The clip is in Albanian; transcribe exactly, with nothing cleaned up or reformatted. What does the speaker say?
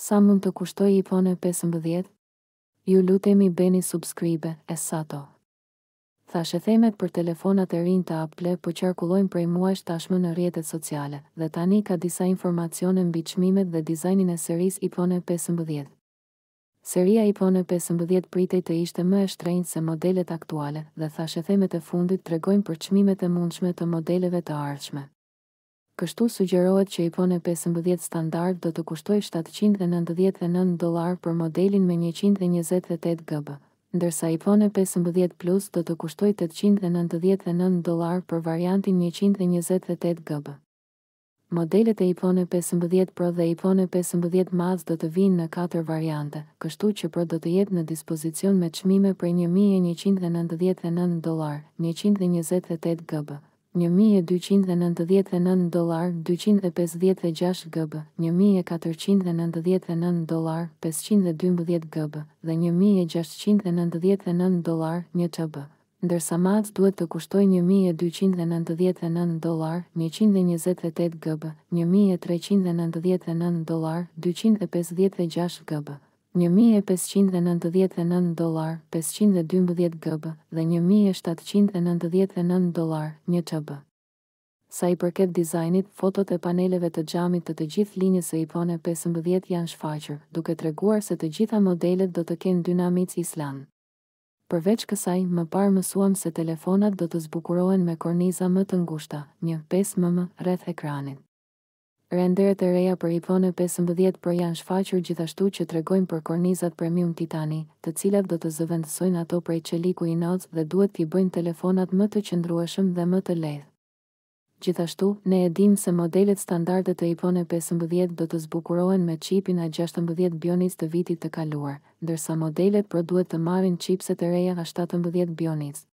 Sa mund të kushtojë iPhone pesëmbëdhjetë? Ju lutemi bëni subscribe, Essato. Thashë themet për telefonat e rinj të Apple po qarkullojnë prej muajsh tashmë në rrjetet sociale, dhe tani ka disa informacione mbi çmimet dhe dizajnin e serisë iPhone pesëmbëdhjetë. Seria iPhone pesëmbëdhjetë pritej të ishte më e shtrenjtë se modelet aktuale, dhe thashë themet e fundit tregojnë për çmimet e mundshme të modeleve të ardhshme. Kështu sugjerohet që iPhone pesëmbëdhjetë standard do të kushtojë shtatëqind e nëntëdhjetë e nëntë dollar për modelin me njëqind e njëzet e tetë gigabyte, ndërsa iPhone pesëmbëdhjetë Plus do të kushtojë tetëqind e nëntëdhjetë e nëntë dollar për variantin njëqind e njëzet e tetë gigabyte. Modelet e iPhone pesëmbëdhjetë Pro dhe iPhone pesëmbëdhjetë Max do të vinë në katër variante, kështu që Pro do të jetë në dispozicion me çmime prej një mijë e njëqind e nëntëdhjetë e nëntë dollar, njëqind e njëzet e tetë gigabyte, një mijë e dyqind e nëntëdhjetë e nëntë dollar, dyqind e pesëdhjetë e gjashtë gigabyte, një mijë e katërqind e nëntëdhjetë e nëntë dollar, pesëqind e dymbëdhjetë gigabyte dhe një mijë e gjashtëqind e nëntëdhjetë e nëntë dollar, një terabyte, ndërsa Max duhet të kushtojë një mijë e dyqind e nëntëdhjetë e nëntë dollar, njëqind e njëzet e tetë gigabyte, një mijë e treqind e nëntëdhjetë e nëntë dollar, dyqind e pesëdhjetë e gjashtë gigabyte, një mijë e pesëqind e nëntëdhjetë e nëntë dollar, pesëqind e dymbëdhjetë gigabyte dhe një mijë e shtatëqind e nëntëdhjetë e nëntë dollar, një terabyte. Sa i përket dizajnit, fotot e paneleve të xhamit të të gjithë linjës së iPhone pesëmbëdhjetë janë shfaqur, duke treguar se të gjitha modelet do të kenë dynamic island. Përveç kësaj, më parë mësuam se telefonat do të zbukurohen me korniza më të ngushta, një pesë milimetra rreth ekranit. Renderet e reja për iPhone pesëmbëdhjetë Pro janë shfaqur gjithashtu që tregojnë për kornizat premium titani, të cilat do të zëvendësojnë ato prej çeliku inox dhe duhet t'i bëjnë telefonat më të qëndrueshëm dhe më të lehtë. Gjithashtu, ne e dim se modelet standarde të iPhone pesëmbëdhjetë do të zbukurohen me çipin A gjashtëmbëdhjetë Bionic të vitit të kaluar, ndërsa modelet Pro duhet të marrin chipset e reja A shtatëmbëdhjetë Bionic.